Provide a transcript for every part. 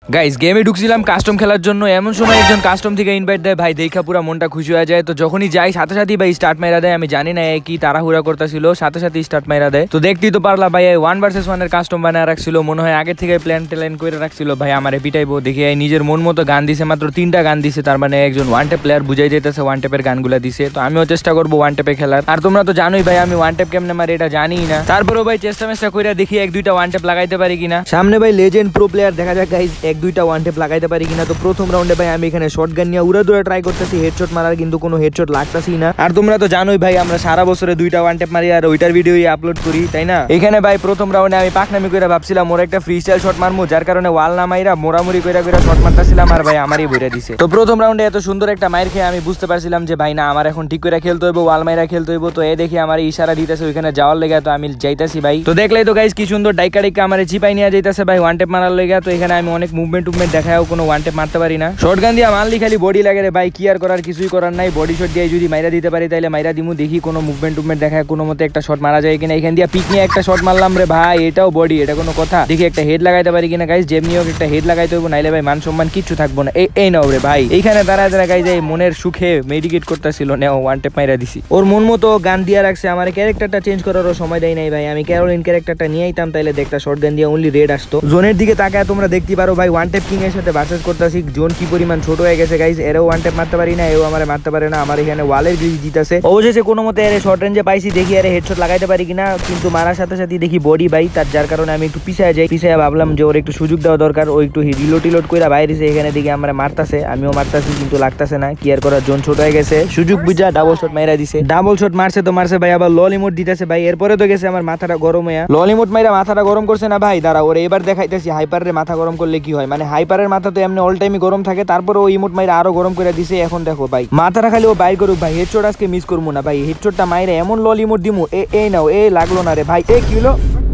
Guys গেমে ঢুকছিলাম custom খেলার জন্য, এমন সময় একজন কাস্টম থেকে ইনভাইট দেয় ভাই, দেখা পুরো মনটা খুশি হয়ে যায়। তো যখনই যাই সাথে সাথে ভাই স্টার্ট মাইরা দেয়। আমি জানি না কি তাড়াহুড়া করতেছিল, সাথে সাথে স্টার্ট মাইরা দেয়। তো দেখতেই তো পারলা ভাই, 1 vs 1 এর কাস্টম বানায় রাখছিল, মনে হয় আগে থেকে প্ল্যান করে রাখছিল ভাই আমারে পিটাইবো দেখে। নিজের মন মতো গান দিছে, মাত্র 3টা গান দিছে, তার মানে একজন ওয়ান টেপ প্লেয়ার বুঝাই যেতেছে ওয়ান টেপের গানগুলা দিছে। তো আমিও চেষ্টা করবো ওয়ান টেপে খেলার, আর তোমরা তো জানোই ভাই আমি ওয়ান টেপ কেমনে মারি এটা জানি না। তারপরেও ভাই চেষ্টা করে দেখি 1-2টা ওয়ান টেপ লাগাইতে পারি কিনা। সামনে ভাই লেজেন্ড প্রো প্লেয়ার, দেখা যাক গাইস 1-2টা ওয়ান টেপ লাগাইতে পারি কিনা। তো প্রথম রাউন্ডে ভাই আমি এখানে শটগান নিয়ে উড়াদুরা ট্রাই করতেছি হেডশট মারার, কিন্তু কোনো হেডশট লাগতাছি না। আর তোমরা তো জানোই ভাই আমরা সারা বছরে 2টা ওয়ান টেপ মারি আর ওইটার ভিডিওই আপলোড করি, তাই না? এখানে ভাই প্রথম রাউন্ডে আমি পাকনামি করে ভাবছিলাম ওর একটা ফ্রি স্টাইল শট মারমু, যার কারণে ওয়াল না মাইরা মোড়ামুড়ি কইরা শট মারতেছিলাম, আর ভাই আমারই বইরা দিছে। তো প্রথম রাউন্ডে এত সুন্দর একটা মাইর খেয়ে আমি বুঝতে পারছিলাম যে ভাই না, আমার এখন ঠিক করে খেলতে হইব, ওয়াল মাইরা খেলতে হইব। তো দেখি আমার ইশারা দিতেছে ওইখানে যাওয়ার লেগে, তো আমি যাইতাছি ভাই। তো দেখলেই তো গাইস কি সুন্দর ডাইকা আমার চিপাই নিয়ে যাইতেছে ভাই ওয়ান টেপ মারার লেগে। তো এখানে আমি অনেক মুভমেন্ট দেখাও কোনো ওয়ান টেপ মারতে পারি না। শটগান দিয়ে মারলি খালি বডি লাগে রে ভাই, কি আর করার, কিছুই করার নাই। বডি শট দিয়ে যদি মাইরা দিতে পারি তাহলে মাইরা দিমু, দেখি কোনো মুভমেন্ট দেখায় কোনো মতে একটা শট মারা যায় কিনা। এখান দিয়ে পিক নিয়ে একটা শট মারলাম রে ভাই, এটাও বডি, এটা কোনো কথা? দেখি একটা হেড লাগাইতে পারি কিনা গাইস, যেমনি হোক একটা হেড লাগাইতে হইব, নাইলে ভাই মান সম্মান কিচ্ছু থাকবো না। এই নাও রে ভাই, এইখানে দাঁড়ায় গাইস এই মনের সুখে মেডিকেট করতেছিল, নেও ওয়ান টেপ মাইরা দিছি। ওর মন মতো গান দিয়ে রাখছে, আমার ক্যারেক্টারটা চেঞ্জ করারও সময় দেয় নাই ভাই। আমি ক্যারোলিন ক্যারেক্টারটা নিয়ে আইতাম তাইলে দেখতা শটগান দিয়ে অনলি রেড আসতো। জোনের দিকে তাকায় তোমরা দেখতে পারো ভাই ওয়ান টেপ কিং এর সাথে ভার্সেস করতেছি, জোন কি পরিমাণ ছোট হয়ে গেছে গাইস। এরও ওয়ান টেপ মারতে পারি না, এও আমারে মারতে পারে না। আমার এখানে ওয়ালের গ্রিজ দিতেছে, অবশেষে কোনো মতে এর শর্ট রেঞ্জে পাইছি, দেখি এর হেডশট লাগাইতে পারি কিনা। কিন্তু মারার সাথে সাথে দেখি বডি ভাই, তার যার কারণে আমি একটু পিছায় যাই। পিছায় ভাবলাম যে ওর একটু সুযোগ দেওয়া দরকার, ও একটু রিলোড কইরা বাইরেছে। এখানে দেখি আমরা মারতাছে, আমিও মারতাছি, কিন্তু লাগতাছে না। কি আর করার, জোন ছোট হয়ে গেছে, সুযোগ বুঝা ডাবল শট মাইরা দিছে। ডাবল শট মারছে তো মারছে ভাই, আবার লল ইমোট দিতেছে ভাই। এরপরে তো গেছে আমার মাথাটা গরম হইয়া, লল ইমোট মাইরা মাথাটা গরম করছে না ভাই। দাঁড়া ওরে এবার দেখাইতেছি হাইপারের মাথা গরম করলে কি হয়। মানে হাইপারের মাথা তো এমনি অল টাইমই গরম থাকে, তারপরে ও ইমোট মাইরা আরো গরম করে দিছে। এখন দেখো ভাই মাথাটা খালি ও বাইর করুক ভাই, হেডশট আজকে মিস করবো না ভাই। হেডশটটা মাইরে এমন লল ইমোট দিমু, এই নাও, লাগলো না রে ভাই। কি হলো?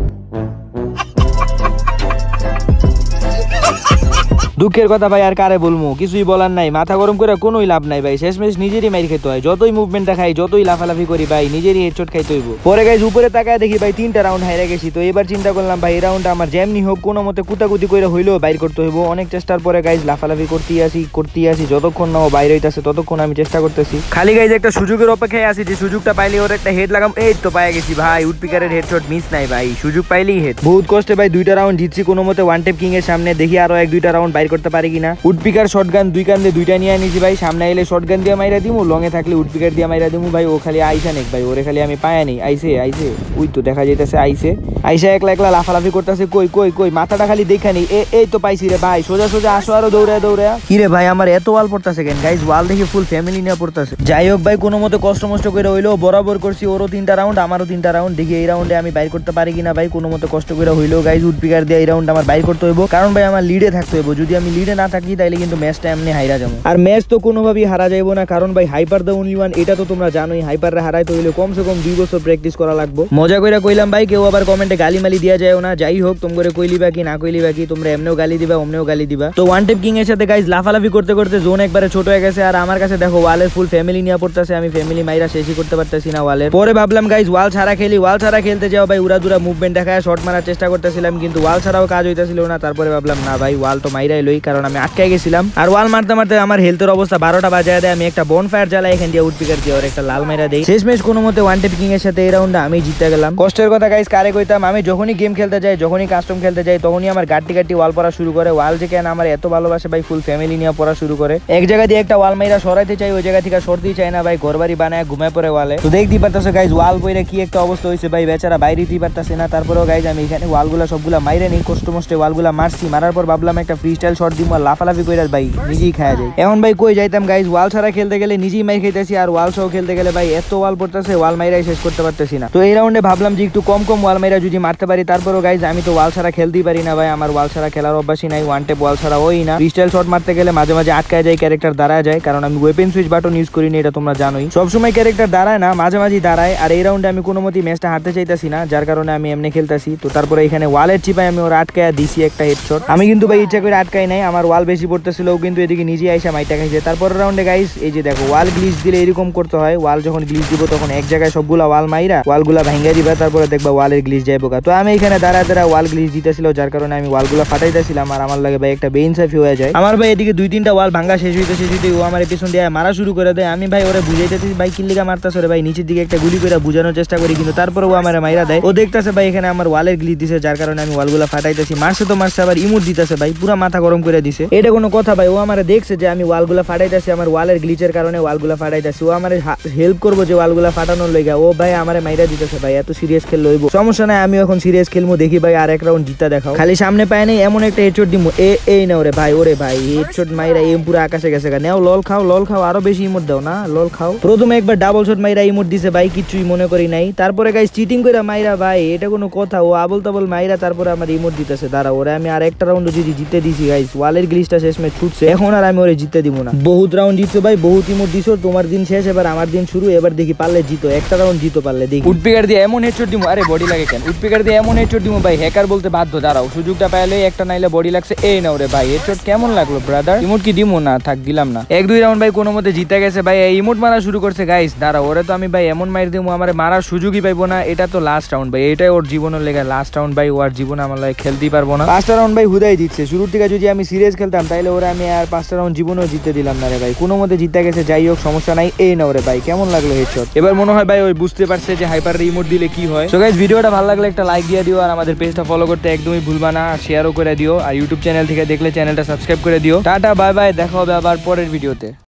দুঃখের কথা ভাই, আর কারে বলবো, কিছুই বলার নাই। মাথা গরম করে কোনোই লাভ নাই ভাই, শেষমেশ নিজেরই মাইর খেতে হয়। যতই মুভমেন্ট দেখাই, যতই লাফালাফি করি ভাই, নিজেরই হেডশট খাইতে হইব। পরে গাইজ উপরে তাকায় দেখি ভাই 3টা রাউন্ড হাইরা গেছি। তো এবার চিন্তা করলাম ভাই এই রাউন্ডটা আমার যেমনি হোক কোনো মতে কুতাকুতি করে হইলেও বাইর করতে হইব। অনেক চেষ্টার পরে গাইজ লাফালাফি করতেই আসি, যতক্ষণ না ও বাইরে হইতাছে ততক্ষণ আমি চেষ্টা করতেছি। খালি গাইজ একটা সুযোগের অপেক্ষায় আছি, যে সুযোগটা পাইলে ওর একটা হেড লাগাম। এই তো পায়ে গেছি ভাই, উডপিকারের হেডশট মিস নাই ভাই, সুযোগ পাইলেই হেড। বহুত কষ্টে ভাই 2টা রাউন্ড জিতছি কোনো মতে ওয়ান টেপ কিং এর সামনে। দেখি আরো 1-2টা রাউন্ড বাইর করতে পারি কিনা। উডপিকার শটগান 2 কান্দে 2টা নিয়ে নিয়েছি ভাই। সামনে এলে শটগান দিয়ে মাইরা দিমু, লঙে থাকলে উডপিকার দিয়ে মাইরা দিমু ভাই। ও খালি আইসা নেক ভাই, ওরে খালি আমি পায়া নেই। আইসে ওই তো দেখা যাইতেছে, আইসা একলা লাফালাফি করতেছে। কই মাথাটা খালি দেখা নেই। এই তো পাইছি রে ভাই, সোজা আসো আরো দৌড়া। কি রে ভাই আমার এত ওয়াল পড়তেছে কেন গাইজ? ওয়াল দেখে ফুল ফ্যামিলি নিয়ে পড়তেছে। যাই হোক ভাই কোনো মতে কষ্ট করে হইলেও বরাবর করছি। ওরও 3টা রাউন্ড, আমারও 3টা রাউন্ড। দেখি এই রাউন্ডে আমি বাইর করতে পারি কিনা ভাই। কোনো মতে কষ্ট করে হইলেও গাইজ উডপিকার দিয়ে এই রাউন্ড আমার বাইর করতে হইব, কারণ ভাই আমার লিডে থাকতে হইব। যদি আমি লিডে না থাকি তাইলে কিন্তু ম্যাচটা এমনি হাইরা যাবো। আর ম্যাচ তো কোনোভাবেই হারা যাইব না, কারণ ভাই হাইপার দ্য ওনলি ওয়ান, এটা তো তোমরা জানোই। হাইপারে হারাইতে হইলে কমসে কম 2 বছর প্র্যাকটিস করা লাগবে। মজা কইরা কইলাম ভাই, কেউ আবার কমেন্টে গালিমালি দিয়া যায় না। যাই হোক তোমরা কইলিবা কি না কইলিবা কি, তোমরা এমনেও গালি দিবা অমনেও গালি দিবা। তো ওয়ান টেপ কিং এর সাথে গাইজ লাফালাফি করতে জোন একবারে ছোট হয়ে গেছে। আর আমার কাছে দেখো ওয়ালের ফুল ফ্যামিলি নিয়ে পড়তেছে, আমি ফ্যামিলি মাইরা শেষই করতে পারতেছি না ওয়ালের। পরে ভাবলাম গাইজ ওয়াল ছাড়া খেলতে যাও ভাই। উড়াদুরা মুভমেন্ট দেখায় শট মারার চেষ্টা করতেছিলাম, কিন্তু ওয়াল ছাড়াও কাজ হইতেছিল না। তারপরে ভাবলাম না ভাই ওয়াল তো মাইরাই লই, কারণ আমি আটকে গেছিলাম। আর ওয়াল মারতে আমার হেলথের অবস্থা 12টা বাজায় দেয়। আমি একটা বনফায়ার জ্বালাই, এখান দিয়ে উডপিকার দিয়ে ওর একটা লাল মাইরা দেই। শেষমেশ কোনো মতে ওয়ান টেপ কিং এর সাথে এই রাউন্ডে আমি জিতে গেলাম। কষ্টের কথা গাইজ কারে কইতাম, আমি যখনই গেম খেলতে যাই, যখনই কাস্টম খেলতে যাই, তখনই আমার গাটি ওয়াল পড়া শুরু করে। ওয়াল যে কেন আমার এত ভালোবাসে ভাই, ফুল ফ্যামিলি নিয়ে পড়া শুরু করে। এক জায়গা দিয়ে একটা ওয়াল মাইরা সরাইতে চাই, ওই জায়গা থেকে সরতেই চাই না ভাই, ঘরবাড়ি বানায় ঘুমায় পড়ে ওয়ালে। তো দেখতেই পারতেছে গাইজ ওয়াল বইরে কি একটা অবস্থা হয়েছে ভাই, বেচারা বাইরেতেই পারতেছে না। তারপরেও গাইজ আমি এখানে ওয়ালগুলা সবগুলা মাইরে নেই, কষ্ট মষ্টে ওয়ালগুলা মারছি। মারার পর ভাবলাম একটা ফ্রি স্টাইল শট দিব, লাফালাফি করে ভাই নিজেই খাওয়া যায়। এখন ভাই কই যাইতাম গাইজ, ওয়াল ছাড়া খেলতে গেলে নিজেই মাইর খাইতেছি, আর ওয়াল সহ খেলতে গেলে ভাই এত ওয়াল পড়তেছে, ওয়াল মাইরাই শেষ করতে পারতেছি না। তো এই রাউন্ডে ভাবলাম যে একটু কম ওয়াল মাইরা যদি মারতে পারি। তারপরও গাইজ আমি তো ওয়াল ছাড়া খেলতেই পারি না ভাই, আমার ওয়াল ছাড়া খেলার অভ্যাসই নাই। ওয়ান টেপ ওয়াল ছাড়া ওই না, ফ্রি স্টাইল শট মারতে গেলে মাঝে মাঝে আটকায় যায়, ক্যারেক্টার দাঁড়ায় যায়, কারণ আমি ওয়েপেন সুইচ বাটন ইউজ করি না, এটা তোমরা জানোই। সবসময় ক্যারেক্টার দাঁড়ায় না, মাঝে মাঝে দাঁড়ায়। আর এই রাউন্ডে আমি কোনো মতেই ম্যাচটা হারতে চাইতাছি না, যার কারণে আমি এমনি খেলতেছি। তো তারপরে এখানে ওয়ালের চিপায় আমি ওর আটকায় দিছি একটা হেডশট। আমি কিন্তু ভাই ইচ্ছা করে আটকাই লাগাই নাই, আমার ওয়াল বেশি পড়তেছিল, কিন্তু এদিকে নিজে আইসা মাইটা খাইছে। তারপরের রাউন্ডে গাইস এই যে দেখো ওয়াল গ্লিচ দিলে এরকম করতে হয়, ওয়াল যখন গ্লিচ দিব তখন এক জায়গায় সবগুলা ওয়াল মাইরা ওয়ালগুলা ভাঙ্গা দিবা, তারপরে দেখবা ওয়ালের গ্লিচ যাইবো। তো আমি এখানে দাঁড়া ওয়াল গ্লিচ দিতেছিল, যার কারণে আমি ওয়ালগুলা ফাটাইতেছিলাম, আর আমার লাগে ভাই একটা বেইনসাফি হয়ে যায়। আমার ভাই এদিকে 2-3টা ওয়াল ভাঙ্গা শেষ হইতে ও আমার পেছন দিয়ে মারা শুরু করে দেয়। আমি ভাই ওরে বুঝাইতেছি ভাই কিল্লিগা মারতাছ রে ভাই, নিচের দিকে একটা গুলি করে বুঝানোর চেষ্টা করি, কিন্তু তারপরে ও আমার মাইরা দেয়। ও দেখতেছে ভাই এখানে আমার ওয়ালের গ্লিচ দিছে, যার কারণে আমি ওয়ালগুলা ফাটাইতেছি। মারছে তো মারছে, আবার ইমোট দিতেছে ভাই, পুরা মাথা গরম করে দিছে। এটা কোনো কথা ভাই? ও আমার দেখছে যে আমি ওয়ালগুলা ফাটাইতেছি, আমার ওয়ালের গ্লিচের কারণে ওয়ালগুলা ফাটাইতেছি। ও আমার হেল্প করবো যে ওয়ালগুলা ফাটানোর লইগা। ও ভাই আমারে মাইরা দিতেছে ভাই, এত সিরিয়াস খেল লইব? সমস্যা নাই, আমি এখন সিরিয়াস খেলবো, দেখি ভাই আর এক রাউন্ড জিতা দেখাও। খালি সামনে পায় নাই এমন একটা হেডশট দিমু। এই না ওরে ভাই, ওরে ভাই হেডশট মাইরা এম পুরো আকাশে গেছে। নেও লল খাও, আরো বেশি ইমোট দাও না, লল খাও। প্রথমে একবার ডাবল শট মাইরা ইমোট দিছে ভাই, কিছুই মনে করি নাই। তারপরে গাইস চিটিং করে মাইরা ভাই, এটা কোনো কথা? ও আবল তাবল মাইরা তারপরে আমার ইমোট দিতেছে। দাঁড়া ওরে আমি আর একটা রাউন্ড যদি জিতে দিছি গাইস, ওয়ালের গ্লিচটা শেষ ম্যাচ ছুটছে, এখন আর আমি ওরে জিতে দিব না। বহুত রাউন্ড জিতছো ভাই, বহুত ইমোট দিছো, তোমার দিন শেষ, এবার আমার দিন শুরু। এবার দেখি পারলে জিতো, একটা রাউন্ড জিতো পারলে দেখি। উডপিকার দিয়ে এমন হেডশট দিমু, আরে বডি লাগে কেন? উডপিকার দিয়ে এমন হেডশট দিমু ভাই, হ্যাকার বলতে বাধ্য। দাঁড়াও সুযোগটা পাইলে একটা নাইলে বডি লাগছে। এই না ওরে ভাই, হেডশট কেমন লাগলো ব্রাদার? ইমোট কি দিমু? না থাক, দিলাম না। 1-2 রাউন্ড ভাই কোনো মতে জিতে গেছে ভাই, ইমোট মারা শুরু করছে গাইস। দাঁড়াও ওরে তো আমি ভাই এমন মাইর দিমু, আমার মারার সুযোগই পাইবো না। এটা তো লাস্ট রাউন্ড ভাই, এটাই ওর জীবনের লেগে লাস্ট রাউন্ড ভাই, ওর জীবনে আমার লাগে খেলতেই পারবো না। 5টা রাউন্ড ভাই হুদাই দিচ্ছে। শুরুর থেকে যদি আমি সিরিয়াস খেলতাম তাইলে ওরা আমি আর 5টা রাউন্ড জীবনেও জিতে দিলাম না রে ভাই, কোনো মতে জিতে গেছে। যাই হোক সমস্যা নাই। এই না ওরে ভাই, কেমন লাগলো হেডশট? এবার মনে হয় ভাই ওই বুঝতে পারছে যে হাইপার রিমোট দিলে কি হয়। সো গাইস ভিডিওটা ভালো লাগলে একটা লাইক দিয়ে দিও, আর আমাদের পেজটা ফলো করতে একদমই ভুলবা না, আর শেয়ারও করে দিও, আর ইউটিউব চ্যানেল থেকে দেখলে চ্যানেলটা সাবস্ক্রাইব করে দিও। টাটা বাই বাই, দেখা হবে আবার পরের ভিডিওতে।